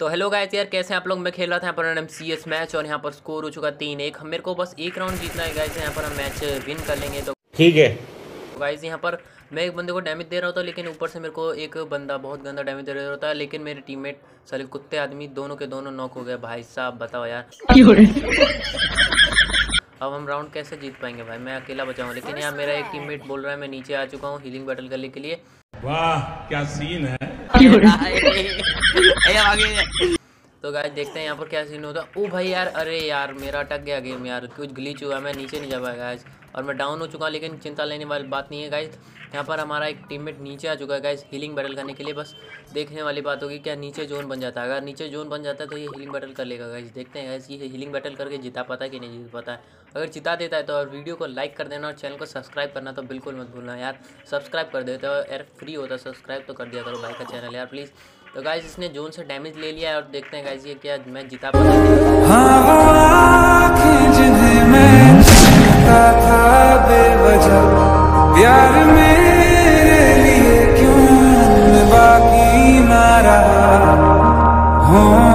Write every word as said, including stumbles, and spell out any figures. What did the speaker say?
तो hello guys यार, कैसे हैं आप लोग। मैं खेल रहा था यहाँ पर एम सी एस मैच और यहाँ पर स्कोर हो चुका तीन एक। हम मेरे को बस एक राउंड जीतना है गाइस, यहाँ पर हम मैच विन कर लेंगे। तो ठीक है गाइस यहाँ पर मैं एक बंदे को डैमेज दे रहा होता, लेकिन ऊपर से मेरे को एक बंदा बहुत गंदा डैमेज दे रहा होता है, लेकिन मेरे टीममेट साले कुत्ते आदमी दोनों के दोनों नॉक हो गए। भाई साहब बताओ यार, अब हम राउंड कैसे जीत पाएंगे भाई। मैं अकेला बचाऊंगा, लेकिन यार मेरा एक टीममेट बोल रहा है मैं नीचे आ चुका हूँ हीलिंग बैटल करने के लिए। वाह क्या सीन है। तो गाइस देखते हैं यहाँ पर क्या सीन होता है। ओ भाई यार, अरे यार मेरा अटक गया गेम यार, कुछ ग्लिच हुआ, मैं नीचे नहीं जा पाया गाइस और मैं डाउन हो चुका हूँ। लेकिन चिंता लेने वाली बात नहीं है गाइस, यहाँ पर हमारा एक टीममेट नीचे आ चुका है गाइस हीलिंग बैटल करने के लिए। बस देखने वाली बात होगी क्या नीचे जोन बन जाता है। अगर नीचे जोन बन जाता है तो ये हीलिंग बैटल कर लेगा गाइस। देखते हैं गाइस ये हीलिंग बैटल करके जिता पाता है कि नहीं जीत पाता है। अगर जिता देता है तो और वीडियो को लाइक कर देना और चैनल को सब्सक्राइब करना तो बिल्कुल मत भूलना यार। सब्सक्राइब कर देते हो यार, फ्री होता है सब्सक्राइब तो कर दिया करो भाई का चैनल यार प्लीज़। तो गाइस इसने जोन से डैमेज ले लिया है और देखते हैं गाइस ये क्या मैं जिता पाता है। हाँ वो आँखें जिन्हें मैं चाहता था बेवजह, प्यार मेरे लिए क्यों बाकी ना रहा हो।